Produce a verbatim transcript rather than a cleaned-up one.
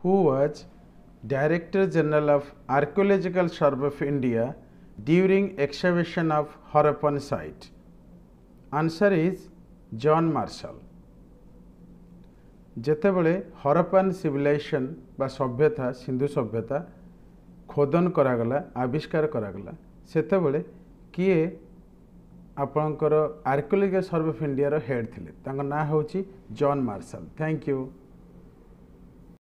who was Director General of Archaeological Survey of India during excavation of Harappan site? Answer is John Marshall. जेतेबले Harappan civilisation बा सभ्यता सिंधु सभ्यता खोदन करागला आविष्कार करागला सेतेबले किए आपणकर आर्कियोलॉजिकल सर्वे ऑफ इंडिया रो हेड थिले तांको ना होची जॉन मार्शल। Thank you.